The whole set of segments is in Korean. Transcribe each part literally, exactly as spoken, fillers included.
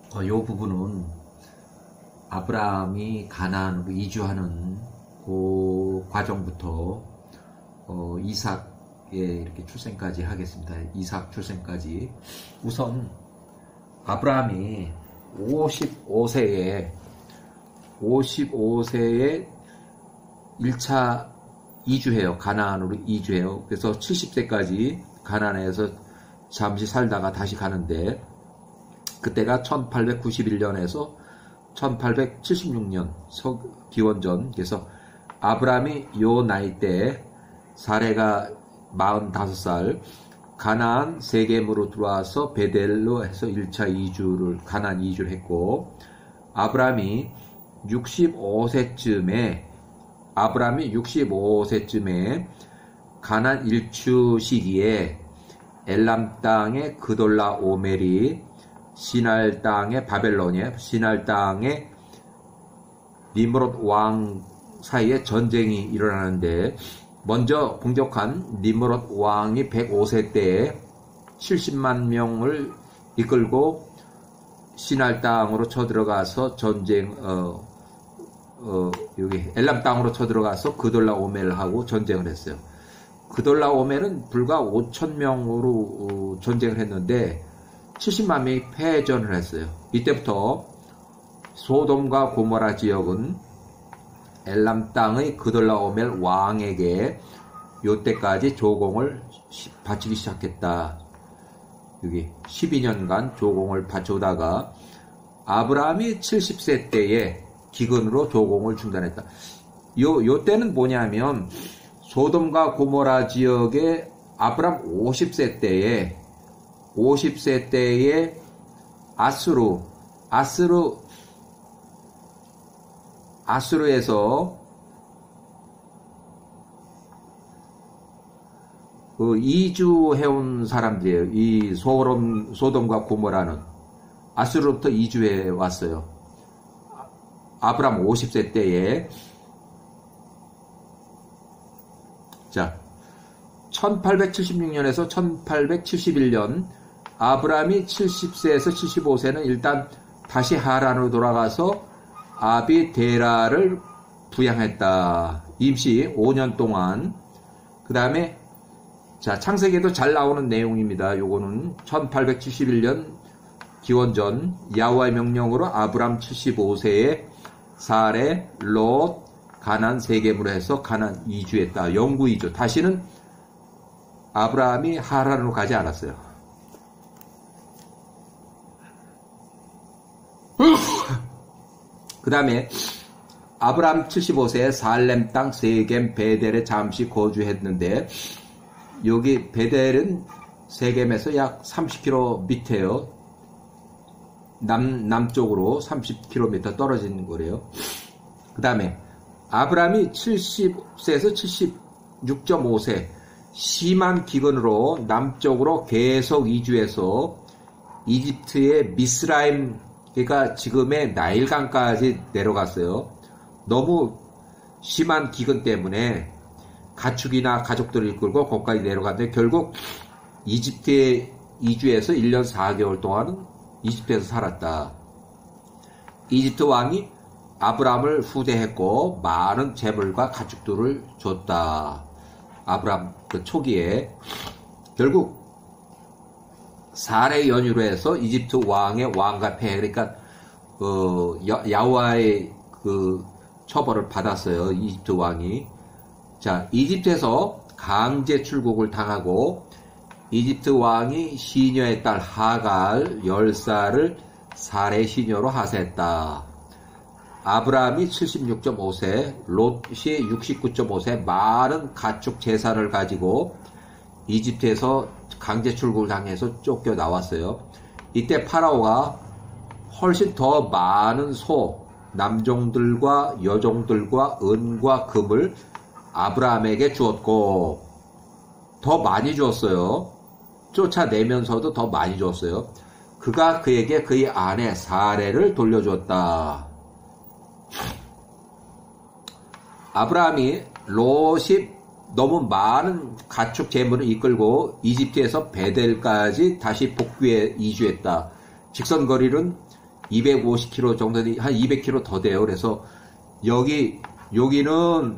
어, 요 부분은 아브라함이 가나안으로 이주하는 그 과정부터 어, 이삭의 이렇게 출생까지 하겠습니다. 이삭 출생까지. 우선 아브라함이 오십오 세에 오십오 세에 일 차 이주해요. 가나안으로 이주해요. 그래서 칠십 세까지 가나안에서 잠시 살다가 다시 가는데, 그때가 천팔백구십일 년에서 천팔백칠십육 년 기원전. 그래서 아브라함이 요 나이 때 사레가 마흔다섯 살 가나안 세겜으로 들어와서 베델로 해서 일 차 이주를 가나안 이주를 했고, 아브라함이 육십오 세쯤에 아브라함이 육십오 세쯤에 가나안 일주 시기에 엘람 땅의 그돌라 오멜이 시날 땅의 바벨론에 시날 땅의 니므롯 왕 사이에 전쟁이 일어나는데, 먼저 공격한 니므롯 왕이 백오 세 때에 칠십만 명을 이끌고 시날 땅으로 쳐들어가서 전쟁 어, 어, 여기 엘람 땅으로 쳐들어가서 그돌라 오멜하고 전쟁을 했어요. 그돌라 오멜은 불과 오천 명으로 어, 전쟁을 했는데 칠십만 명이 패전을 했어요. 이때부터 소돔과 고모라 지역은 엘람 땅의 그돌라 오멜 왕에게 요때까지 조공을 바치기 시작했다. 여기 십이 년간 조공을 바쳐오다가 아브라함이 칠십 세 때에 기근으로 조공을 중단했다. 요, 요 때는 뭐냐면, 소돔과 고모라 지역에 아브라함 오십 세 때에, 오십 세 때에 아수르, 아수르, 아수르에서 그 이주해온 사람들이에요. 이 소돔, 소돔과 고모라는 아수르로부터 이주해 왔어요. 아브라함 오십 세 때에. 자, 천팔백칠십육 년에서 천팔백칠십일 년 아브라함이 칠십 세에서 칠십오 세는 일단 다시 하란으로 돌아가서 아비데라를 부양했다. 임시 오 년 동안. 그 다음에 자, 창세기에도 잘 나오는 내용입니다. 요거는 천팔백칠십일 년 기원전 야호와의 명령으로 아브라함 칠십오 세에 사레, 롯, 가나안 세겜으로 해서 가나안 이주했다. 영구 이주. 다시는 아브라함이 하란으로 가지 않았어요. 그 다음에 아브라함 칠십오 세에 살렘 땅 세겜 베델에 잠시 거주했는데, 여기 베델은 세겜에서 약 삼십 킬로미터 밑에요. 남, 남쪽으로 삼십 킬로미터 떨어진 거래요. 그 다음에 아브라함이 칠십 세에서 칠십육 점 오 세 심한 기근으로 남쪽으로 계속 이주해서 이집트의 미스라임, 그러니까 지금의 나일강까지 내려갔어요. 너무 심한 기근 때문에 가축이나 가족들을 이끌고 거기까지 내려갔는데, 결국 이집트에 이주해서 일 년 사 개월 동안은 이집트에서 살았다. 이집트 왕이 아브라함을 후대했고 많은 재물과 가축들을 줬다. 아브라함 그 초기에. 결국 사례 연유로 해서 이집트 왕의 왕가패, 그러니까 어, 야호와의 그 처벌을 받았어요. 이집트 왕이. 자, 이집트에서 강제 출국을 당하고 이집트 왕이 시녀의 딸 하갈 열 살을 사례 시녀로 하세했다. 아브라함이 칠십육 점 오 세, 롯이 육십구 점 오 세 많은 가축 재산을 가지고 이집트에서 강제 출국을 당해서 쫓겨 나왔어요. 이때 파라오가 훨씬 더 많은 소, 남종들과 여종들과 은과 금을 아브라함에게 주었고, 더 많이 주었어요. 쫓아내면서도 더 많이 줬어요. 그가 그에게 그의 아내 사레를 돌려줬다. 아브라함이 롯이 너무 많은 가축 재물을 이끌고 이집트에서 베델까지 다시 복귀해 이주했다. 직선 거리는 이백오십 킬로미터 정도, 한 이백 킬로미터 더 돼요. 그래서 여기, 여기는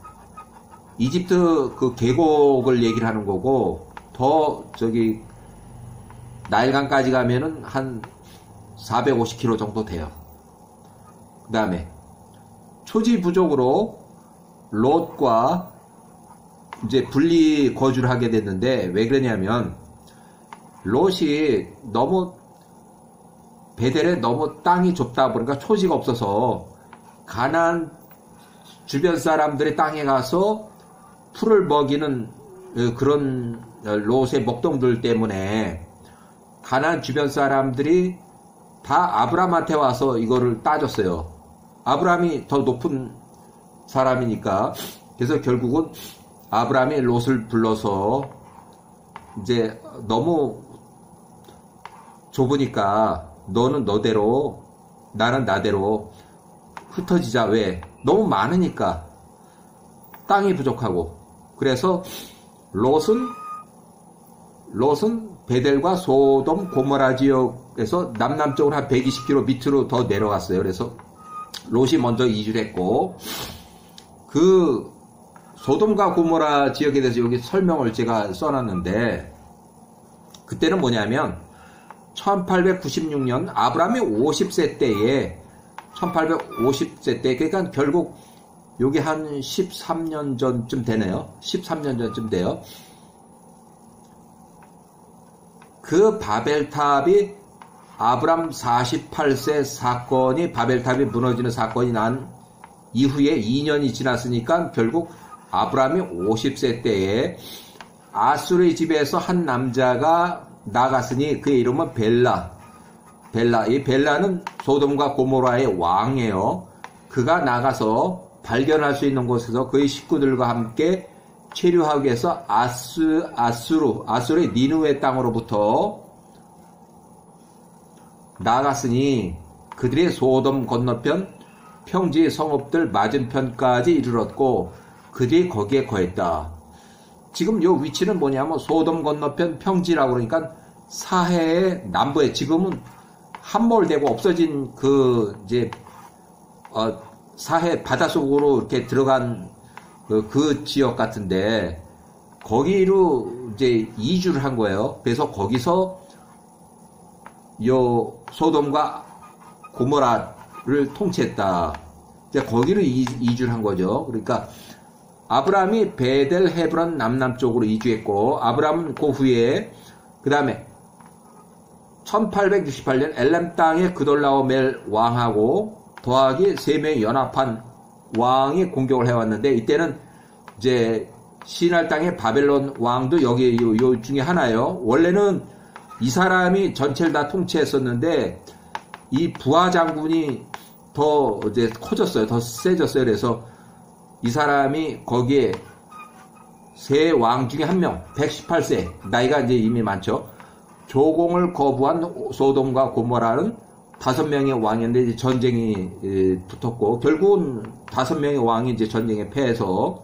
이집트 그 계곡을 얘기를 하는 거고, 더 저기 나일강까지 가면은 한 사백오십 킬로미터 정도 돼요. 그 다음에 초지 부족으로 롯과 이제 분리 거주를 하게 됐는데, 왜 그러냐면 롯이 너무 베델에 너무 땅이 좁다 보니까 초지가 없어서 가나안 주변 사람들의 땅에 가서 풀을 먹이는 그런 롯의 먹동들 때문에 가나안 주변 사람들이 다 아브람한테 와서 이거를 따졌어요. 아브람이 더 높은 사람이니까. 그래서 결국은 아브람이 롯을 불러서 이제 너무 좁으니까 너는 너대로 나는 나대로 흩어지자. 왜? 너무 많으니까 땅이 부족하고. 그래서 롯은 롯은 베델과 소돔 고모라 지역에서 남남쪽으로 한 백이십 킬로미터 밑으로 더 내려갔어요. 그래서 롯이 먼저 이주를 했고, 그 소돔과 고모라 지역에 대해서 여기 설명을 제가 써놨는데, 그때는 뭐냐면 천팔백구십육 년 아브라함이 오십 세 때에 천팔백오십 세 때, 그러니까 결국 여기 한 십삼 년 전쯤 되네요. 십삼 년 전쯤 돼요. 그 바벨탑이 아브람 사십팔 세 사건이, 바벨탑이 무너지는 사건이 난 이후에 이 년이 지났으니까 결국 아브람이 오십 세 때에 아수르의 집에서 한 남자가 나갔으니 그의 이름은 벨라. 벨라. 이 벨라는 소돔과 고모라의 왕이에요. 그가 나가서 발견할 수 있는 곳에서 그의 식구들과 함께 체류하기 위해서 아스, 아수르, 아수르의 니누의 땅으로부터 나갔으니 그들이 소돔 건너편 평지 성읍들 맞은편까지 이르렀고 그들이 거기에 거했다. 지금 요 위치는 뭐냐면 소돔 건너편 평지라고 그러니까 사해의 남부에, 지금은 함몰되고 없어진 그 이제 어 사해 바닷속으로 이렇게 들어간 그, 그 지역 같은데 거기로 이제 이주를 한 거예요. 그래서 거기서 요 소돔과 고모라를 통치했다. 이제 거기로 이, 이주를 한 거죠. 그러니까 아브라함이 베델 헤브론 남남쪽으로 이주했고, 아브라함은 그 후에 그 다음에 천팔백육십팔 년 엘람 땅에 그돌라오멜 왕하고 더하기 세 명이 연합한 왕이 공격을 해왔는데, 이때는 이제 시날 땅의 바벨론 왕도 여기 요, 요 중에 하나예요. 원래는 이 사람이 전체를 다 통치했었는데 이 부하 장군이 더 이제 커졌어요. 더 세졌어요. 그래서 이 사람이 거기에 세 왕 중에 한 명, 백십팔 세, 나이가 이제 이미 많죠. 조공을 거부한 소돔과 고모라는 다섯 명의 왕이었는데 이제 전쟁이 붙었고, 결국은 다섯 명의 왕이 이제 전쟁에 패해서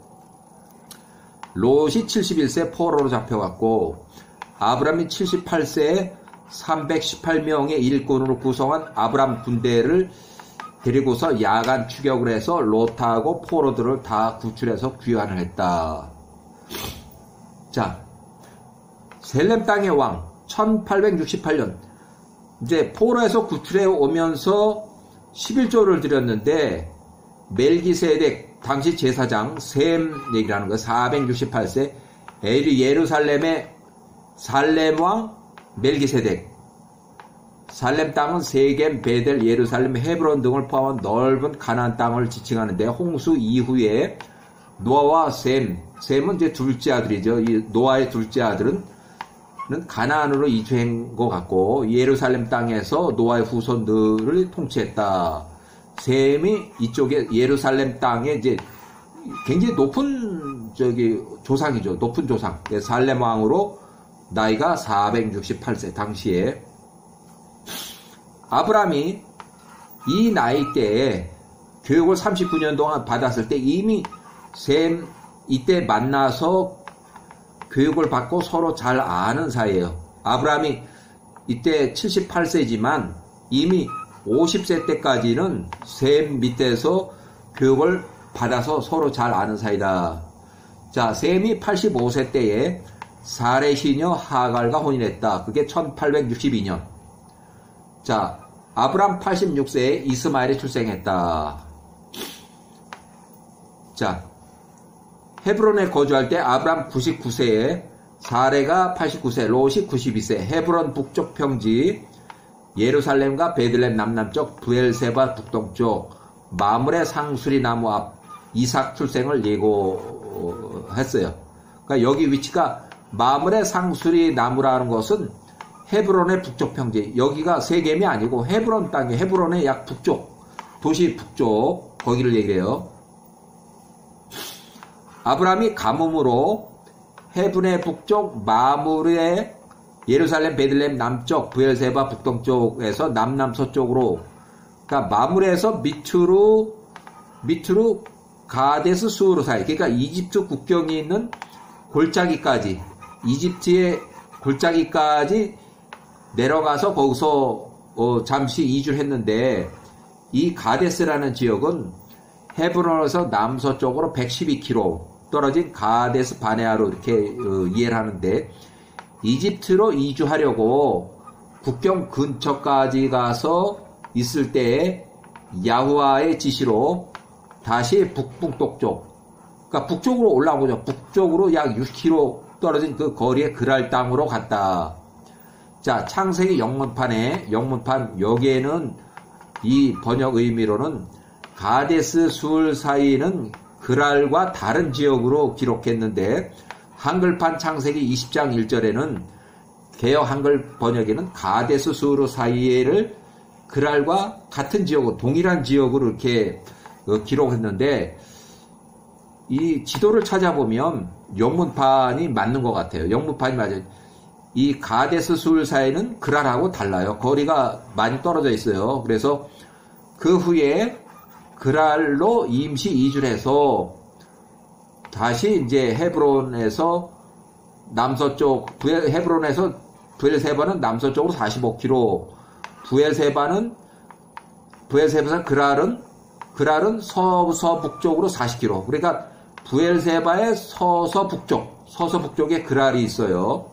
롯이 칠십일 세 포로로 잡혀갔고, 아브람이 칠십팔 세에 삼백십팔 명의 일꾼으로 구성한 아브람 군대를 데리고서 야간 추격을 해서 롯하고 포로들을 다 구출해서 귀환을 했다. 자, 셀렘 땅의 왕 천팔백육십팔 년 이제 포로에서 구출해 오면서 십일 조를 드렸는데, 멜기세덱 당시 제사장 셈 얘기라는 거 사백육십팔 세 에리 예루살렘의 살렘 왕 멜기세덱. 살렘 땅은 세겜, 베델, 예루살렘, 헤브론 등을 포함한 넓은 가나안 땅을 지칭하는데, 홍수 이후에 노아와 셈, 셈은 이제 둘째 아들이죠. 이 노아의 둘째 아들은 가나안으로 이주한 것 같고, 예루살렘 땅에서 노아의 후손들을 통치했다. 셈이 이쪽에 예루살렘 땅에 이제 굉장히 높은 저기 조상이죠. 높은 조상. 살렘 왕으로 나이가 사백육십팔 세 당시에. 아브람이 이 나이 때에 교육을 삼십구 년 동안 받았을 때 이미 셈 이때 만나서 교육을 받고 서로 잘 아는 사이예요. 아브람이 이때 칠십팔 세지만 이미 오십 세 때까지는 셈 밑에서 교육을 받아서 서로 잘 아는 사이다. 자, 셈이 팔십오 세 때에 사레 시녀 하갈과 혼인했다. 그게 천팔백육십이 년. 자, 아브람 팔십육 세에 이스마엘이 출생했다. 자, 헤브론에 거주할 때 아브람 구십구 세에 사레가 팔십구 세, 롯이 구십이 세, 헤브론 북쪽 평지, 예루살렘과 베들레헴 남남쪽, 브엘세바 북동쪽, 마므레 상수리 나무 앞 이삭 출생을 예고했어요. 그러니까 여기 위치가 마므레 상수리 나무라는 것은 헤브론의 북쪽 평지, 여기가 세겜이 아니고 헤브론 땅이 헤브론의 약 북쪽, 도시 북쪽, 거기를 얘기해요. 아브람이 가뭄으로 헤브론의 북쪽 마므레 예루살렘 베들레헴 남쪽 브엘세바 북동쪽에서 남남서쪽으로, 그러니까 마므레에서 밑으로 밑으로 가데스 수르 사이, 그러니까 이집트 국경이 있는 골짜기까지, 이집트의 골짜기까지 내려가서 거기서 어, 잠시 이주를 했는데, 이 가데스라는 지역은 헤브론에서 남서쪽으로 백십이 킬로미터 떨어진 가데스 바네아로 이렇게 어, 이해를 하는데, 이집트로 이주하려고 국경 근처까지 가서 있을 때에 야후와의 지시로 다시 북북동쪽, 그러니까 북쪽으로 올라오죠. 북쪽으로 약 육십 킬로미터 떨어진 그 거리의 그랄 땅으로 갔다. 자, 창세기 영문판에, 영문판 여기에는 이 번역 의미로는 가데스 술 사이는 그랄과 다른 지역으로 기록했는데, 한글판 창세기 이십 장 일 절에는 개역 한글 번역에는 가데스 수르 사이에를 그랄과 같은 지역으로, 동일한 지역으로 이렇게 기록했는데, 이 지도를 찾아보면 영문판이 맞는 것 같아요. 영문판이 맞아요. 이 가데스 술 사이는 그랄하고 달라요. 거리가 많이 떨어져 있어요. 그래서 그 후에 그랄로 임시 이주를 해서 다시 이제 헤브론에서 남서쪽, 부엘, 헤브론에서 부엘세바는 남서쪽으로 사십오 킬로미터, 부엘세바는, 부엘세바에서 그랄은, 그랄은 서서 북쪽으로 사십 킬로미터. 그러니까 부엘세바의 서서 북쪽, 서서 북쪽에 그랄이 있어요.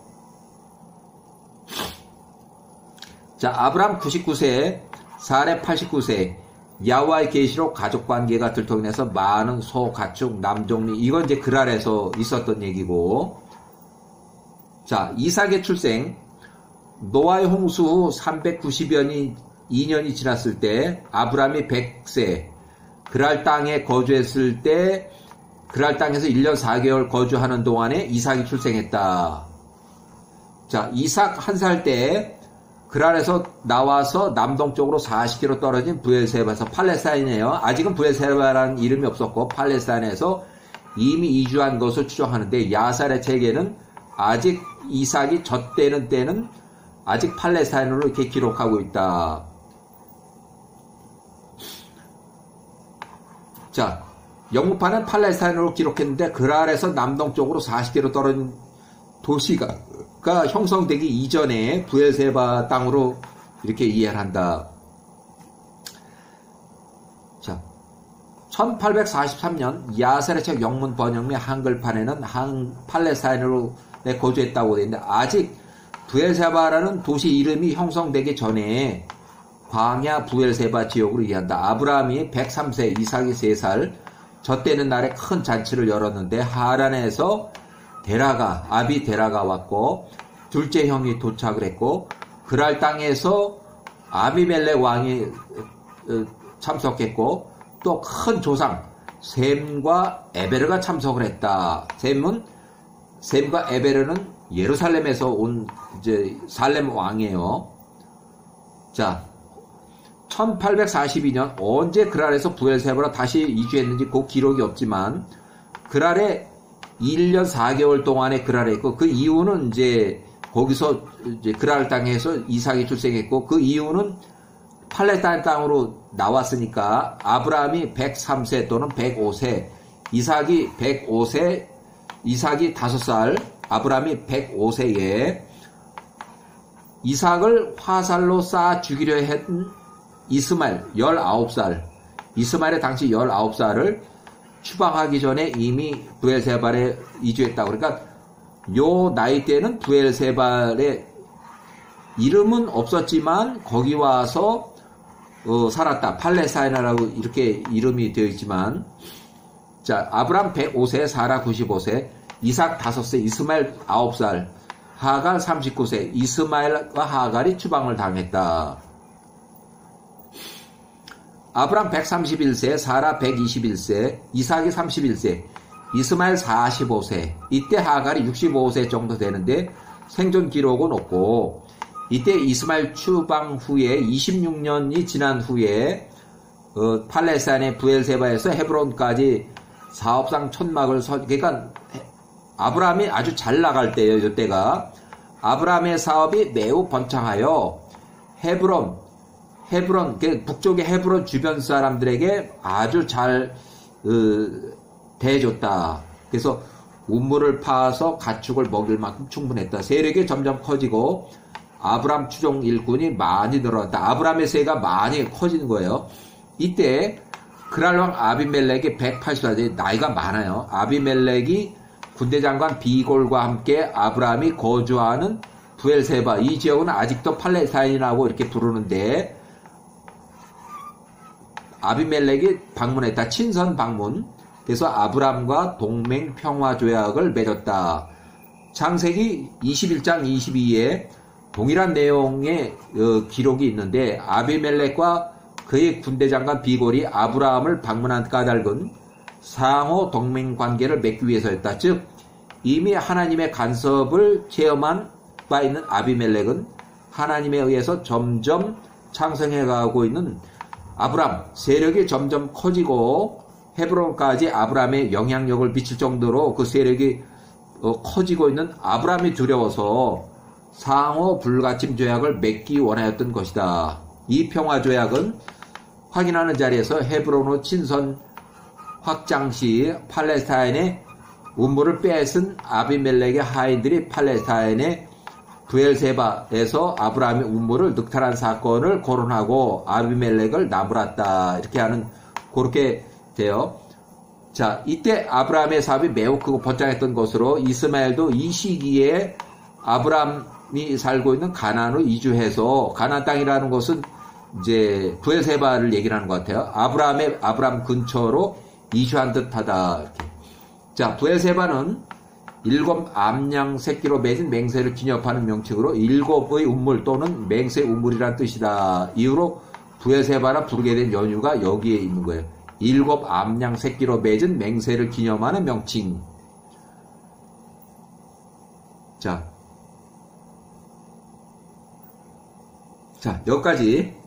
자, 아브람 구십구 세, 사레 팔십구 세, 야와의 계시로 가족관계가 들통해서 많은 소, 가축, 남종리, 이건 이제 그랄에서 있었던 얘기고. 자, 이삭의 출생. 노아의 홍수 후 삼백구십여 년이 년이 지났을 때 아브람이 백 세, 그랄 땅에 거주했을 때, 그랄 땅에서 일 년 사 개월 거주하는 동안에 이삭이 출생했다. 자, 이삭 한 살 때 그랄에서 나와서 남동쪽으로 사십 킬로미터 떨어진 부엘세바에서, 팔레스타인이에요. 아직은 부엘세바라는 이름이 없었고 팔레스타인에서 이미 이주한 것을 추정하는데, 야살의 책에는 아직 이삭이 젖대는 때는 아직 팔레스타인으로 이렇게 기록하고 있다. 자, 영문판은 팔레스타인으로 기록했는데 그랄에서 남동쪽으로 사십 킬로미터 떨어진 도시가 가 형성되기 이전에 부엘세바 땅으로 이렇게 이해를 한다. 자, 천팔백사십삼 년 야살의 책 영문 번역 및 한글판에는 한 팔레스타인으로 거주했다고 되어 있는데, 아직 부엘세바라는 도시 이름이 형성되기 전에 광야 부엘세바 지역으로 이해한다. 아브라함이 백삼 세, 이삭이 세 살, 젖대는 날에 큰 잔치를 열었는데 하란에서 데라가, 아비 데라가 왔고, 둘째 형이 도착을 했고, 그랄 땅에서 아비멜렉 왕이 참석했고, 또 큰 조상 셈과 에베르가 참석을 했다. 셈은, 셈과 에베르는 예루살렘에서 온 이제 살렘 왕이에요. 자, 천팔백사십이 년 언제 그랄에서 부엘세바로 다시 이주했는지 그 기록이 없지만, 그랄에 일 년 사 개월 동안에 그랄에 있고, 그 이유는 이제 거기서 이제 그랄 땅에서 이삭이 출생했고, 그 이유는 팔레스타인 땅으로 나왔으니까 아브라함이 백삼 세 또는 백오 세, 이삭이 백오 세, 이삭이 다섯 살, 아브라함이 백오 세에 이삭을 화살로 쏴 죽이려 했 이스마엘 열아홉 살, 이스마엘의 당시 열아홉 살을 추방하기 전에 이미 브엘세발에 이주했다. 그러니까 요 나이 때는 브엘세발의 이름은 없었지만 거기 와서 어, 살았다. 팔레스타인이라고 이렇게 이름이 되어 있지만, 자, 아브람 백오 세, 사라 구십오 세, 이삭 다섯 세, 이스마엘 아홉 살, 하갈 삼십구 세, 이스마엘과 하갈이 추방을 당했다. 아브람 백삼십일 세, 사라 백이십일 세, 이삭이 삼십일 세, 이스마엘 사십오 세, 이때 하갈이 육십오 세 정도 되는데 생존 기록은 없고, 이때 이스마엘 추방 후에 이십육 년이 지난 후에 어, 팔레스타인의 브엘세바에서 헤브론까지 사업상 천막을 서, 그러니까 아브라함이 아주 잘 나갈 때예요. 이때가 아브라함의 사업이 매우 번창하여 헤브론, 헤브론, 북쪽의 헤브론 주변 사람들에게 아주 잘 어, 대해줬다. 그래서 우물을 파서 가축을 먹일 만큼 충분했다. 세력이 점점 커지고 아브람 추종 일꾼이 많이 늘어났다. 아브람의 세가 많이 커지는 거예요. 이때 그랄왕 아비멜렉이 백팔십 살, 나이가 많아요. 아비멜렉이 군대장관 비골과 함께 아브람이 거주하는 브엘세바, 이 지역은 아직도 팔레스타인이라고 이렇게 부르는데 아비멜렉이 방문했다. 친선 방문. 그래서 아브람과 동맹 평화 조약을 맺었다. 창세기 이십일 장 이십이에 동일한 내용의 어, 기록이 있는데 아비멜렉과 그의 군대장관 비골이 아브라함을 방문한 까닭은 상호 동맹 관계를 맺기 위해서였다. 즉 이미 하나님의 간섭을 체험한 바 있는 아비멜렉은 하나님에 의해서 점점 창성해가고 있는 아브람, 세력이 점점 커지고 헤브론까지 아브람의 영향력을 미칠 정도로 그 세력이 어, 커지고 있는 아브람이 두려워서 상호 불가침 조약을 맺기 원하였던 것이다. 이 평화 조약은 확인하는 자리에서 헤브론의 친선 확장 시 팔레스타인의 우물을 뺏은 아비멜렉의 하인들이 팔레스타인의 브엘세바에서 아브라함의 우물을 늑탈한 사건을 거론하고 아비멜렉을 나무랐다. 이렇게 하는 그렇게 돼요. 자, 이때 아브라함의 사업이 매우 크고 번창했던 것으로 이스마엘도 이 시기에 아브라함이 살고 있는 가나안으로 이주해서, 가나안 땅이라는 것은 이제 브엘세바를 얘기를 하는 것 같아요. 아브라함의 아브라함 근처로 이주한 듯하다. 이렇게. 자, 브엘세바는 일곱 암양 새끼로 맺은 맹세를 기념하는 명칭으로 일곱의 우물 또는 맹세 우물이란 뜻이다. 이후로 브엘세바라 부르게 된 연유가 여기에 있는 거예요. 일곱 암양 새끼로 맺은 맹세를 기념하는 명칭. 자, 자, 여기까지